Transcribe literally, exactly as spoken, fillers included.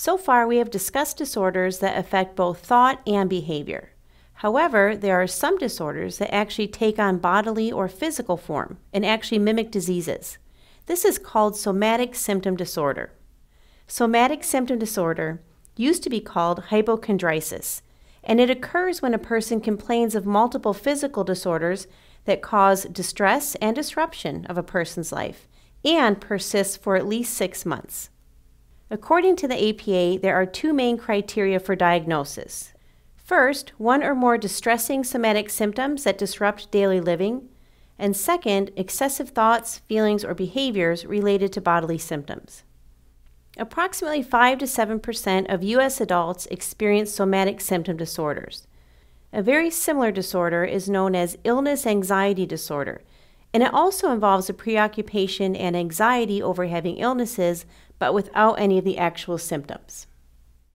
So far, we have discussed disorders that affect both thought and behavior. However, there are some disorders that actually take on bodily or physical form and actually mimic diseases. This is called somatic symptom disorder. Somatic symptom disorder used to be called hypochondriasis, and it occurs when a person complains of multiple physical disorders that cause distress and disruption of a person's life and persists for at least six months. According to the A P A, there are two main criteria for diagnosis. First, one or more distressing somatic symptoms that disrupt daily living, and second, excessive thoughts, feelings, or behaviors related to bodily symptoms. Approximately five to seven percent of U S adults experience somatic symptom disorders. A very similar disorder is known as illness anxiety disorder, and it also involves a preoccupation and anxiety over having illnesses, but without any of the actual symptoms.